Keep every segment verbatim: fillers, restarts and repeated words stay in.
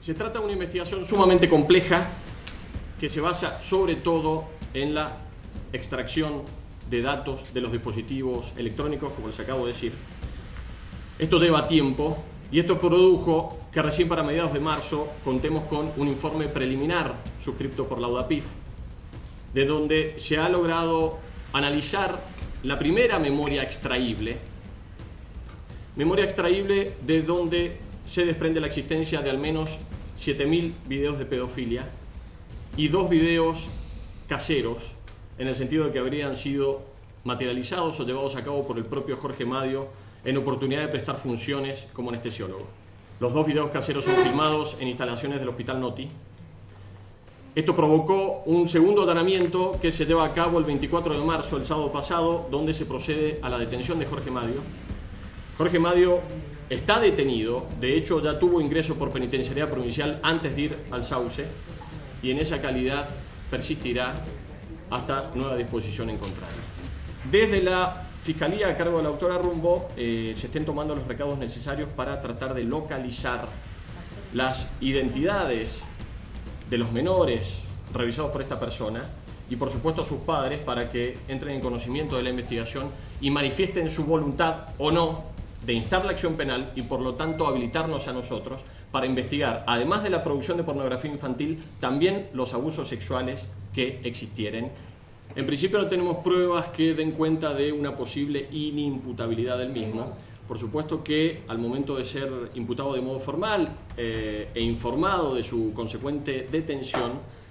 Se trata de una investigación sumamente compleja que se basa sobre todo en la extracción de datos de los dispositivos electrónicos, como les acabo de decir. Esto lleva tiempo y esto produjo que recién para mediados de marzo contemos con un informe preliminar suscrito por la UDAPIF, de donde se ha logrado analizar la primera memoria extraíble, memoria extraíble de donde se desprende la existencia de al menos siete mil videos de pedofilia y dos videos caseros, en el sentido de que habrían sido materializados o llevados a cabo por el propio Jorge Madio en oportunidad de prestar funciones como anestesiólogo. Los dos videos caseros son filmados en instalaciones del Hospital Noti. Esto provocó un segundo allanamiento que se lleva a cabo el veinticuatro de marzo, el sábado pasado, donde se procede a la detención de Jorge Madio. Jorge Madio está detenido, de hecho ya tuvo ingreso por penitenciaría provincial antes de ir al Sauce, y en esa calidad persistirá hasta nueva disposición en contrario. Desde la Fiscalía a cargo de la doctora Rumbo eh, se estén tomando los recados necesarios para tratar de localizar las identidades de los menores revisados por esta persona y por supuesto a sus padres para que entren en conocimiento de la investigación y manifiesten su voluntad o no de instar la acción penal y por lo tanto habilitarnos a nosotros para investigar, además de la producción de pornografía infantil, también los abusos sexuales que existieren. En principio no tenemos pruebas que den cuenta de una posible inimputabilidad del mismo. Por supuesto que al momento de ser imputado de modo formal eh, e informado de su consecuente detención,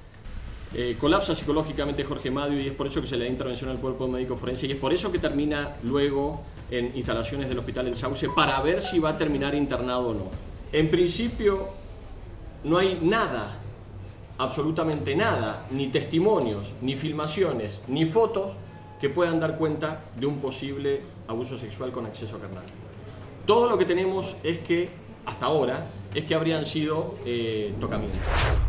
eh, colapsa psicológicamente Jorge Madio y es por eso que se le da intervención al cuerpo médico forense y es por eso que termina luego en instalaciones del Hospital El Sauce para ver si va a terminar internado o no. En principio no hay nada, absolutamente nada, ni testimonios, ni filmaciones, ni fotos que puedan dar cuenta de un posible abuso sexual con acceso carnal. Todo lo que tenemos es que, hasta ahora, es que habrían sido eh, tocamientos.